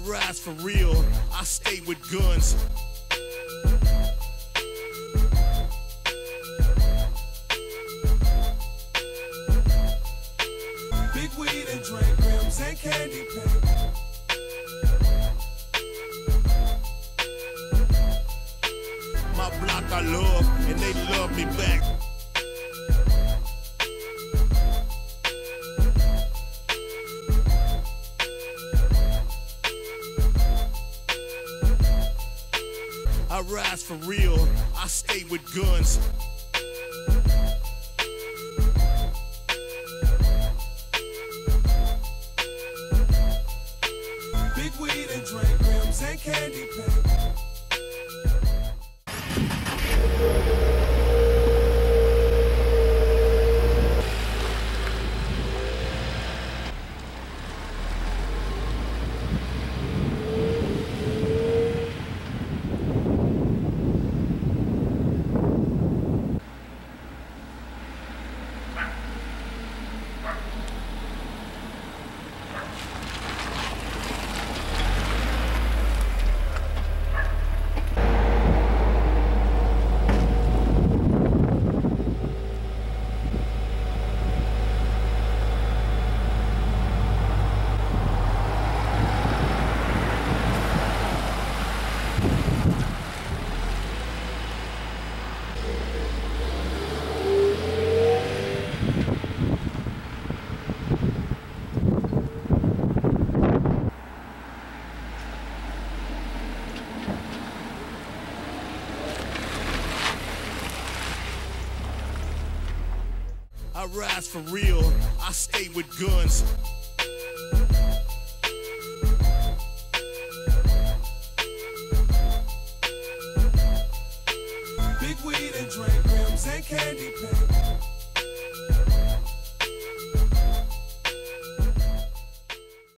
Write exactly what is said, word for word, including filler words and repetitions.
rise for real, I stay with guns. Big weed and drink rims and candy paint. My block I love, and they love me back. I rise for real, I stay with guns. Big weed and drink rims and candy paint. I rise for real, I stay with guns. Big weed and drink rims and candy paint.